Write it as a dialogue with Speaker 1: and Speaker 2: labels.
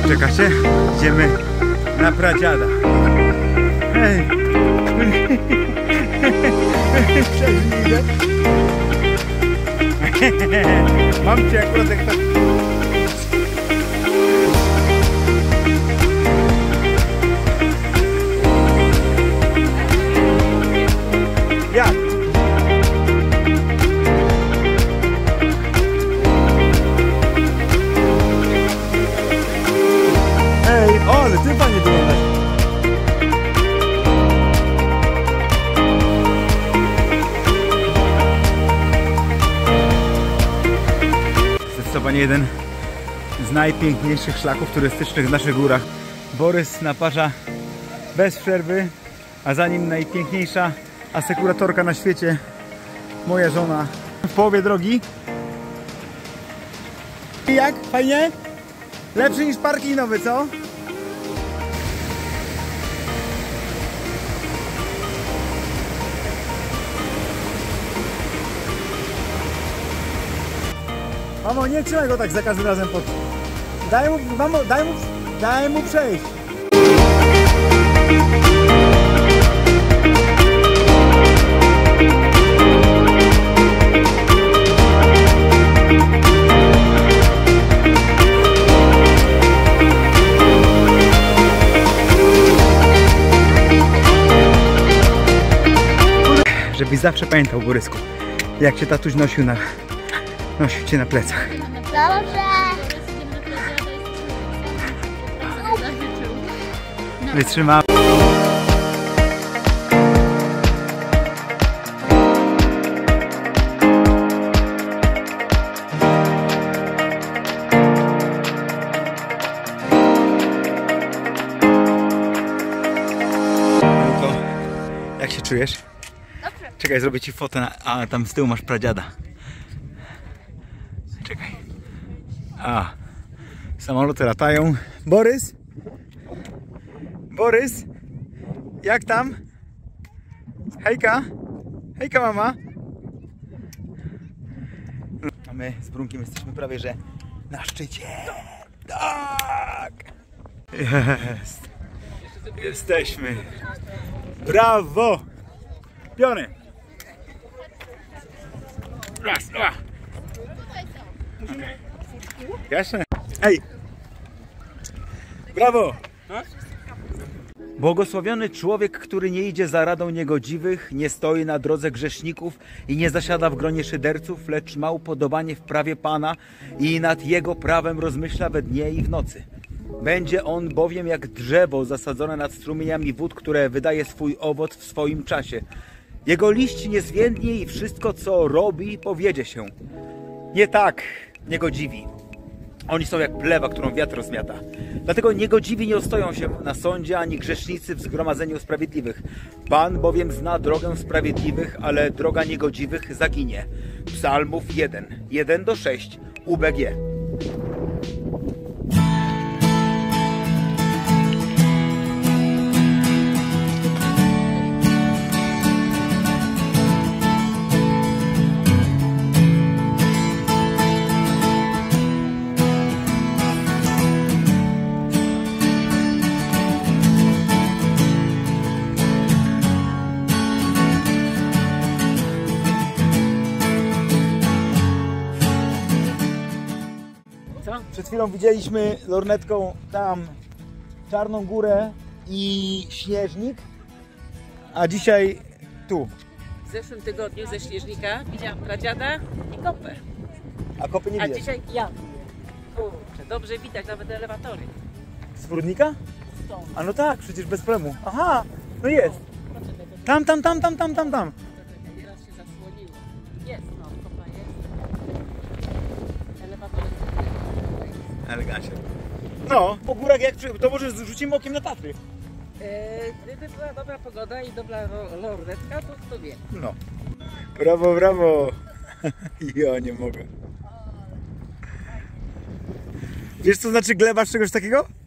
Speaker 1: Czekacie? Idziemy na pradziada. Hej! Mam cię akurat jak tak... Jak? Ej, o, ale ty fajnie wyglądasz. Zdecydowanie jeden z najpiękniejszych szlaków turystycznych w naszych górach. Borys naparza bez przerwy, a za nim najpiękniejsza asekuratorka na świecie, moja żona. W połowie drogi. I jak? Fajnie? Lepszy niż parking nowy, co? Mamo, nie trzymaj go tak za każdym razem pod... Daj mu, mamo, daj mu przejść. Żebyś zawsze pamiętał, Borysku, jak cię tatuś nosił cię na plecach.
Speaker 2: Dobrze.
Speaker 1: Wytrzymam. Jak się czujesz?
Speaker 2: Dobrze.
Speaker 1: Czekaj, zrobię ci fotę, a tam z tyłu masz pradziada. Czekaj. A, samoloty latają. Borys? Borys? Jak tam? Hejka? Hejka, mama? A my z Brunkiem jesteśmy prawie że na szczycie. Tak! Jest. Jesteśmy. Brawo! Piony! Raz, dwa! Jasne? Ej! Brawo! Błogosławiony człowiek, który nie idzie za radą niegodziwych, nie stoi na drodze grzeszników i nie zasiada w gronie szyderców, lecz ma upodobanie w prawie Pana i nad Jego prawem rozmyśla we dnie i w nocy. Będzie on bowiem jak drzewo zasadzone nad strumieniami wód, które wydaje swój owoc w swoim czasie. Jego liść nie zwiędnie i wszystko, co robi, powiedzie się. Nie tak, niegodziwi. Oni są jak plewa, którą wiatr rozmiata. Dlatego niegodziwi nie ostoją się na sądzie, ani grzesznicy w zgromadzeniu sprawiedliwych. Pan bowiem zna drogę sprawiedliwych, ale droga niegodziwych zaginie. Psalmów 1, 1-6, UBG. Przed chwilą widzieliśmy lornetką tam Czarną Górę i Śnieżnik, a dzisiaj tu.
Speaker 3: W zeszłym tygodniu ze Śnieżnika widziałam pradziada i kopę.
Speaker 1: A kopy nie
Speaker 3: A
Speaker 1: widać.
Speaker 3: dzisiaj ja. Kurczę, dobrze widać nawet elewatory.
Speaker 1: Z Prudnika?
Speaker 3: Stąd.
Speaker 1: A no tak, przecież bez problemu. Aha, no jest. Tam.
Speaker 3: Nieraz się zasłoniło. Jest, no, kopa jest. Elewatory.
Speaker 1: Elegancie. No, po górach jak to może rzucimy okiem na Tatry.
Speaker 3: Gdyby była dobra pogoda i dobra lornetka, to kto wie.
Speaker 1: No. Brawo. Ja nie mogę. Wiesz co znaczy gleba z czegoś takiego?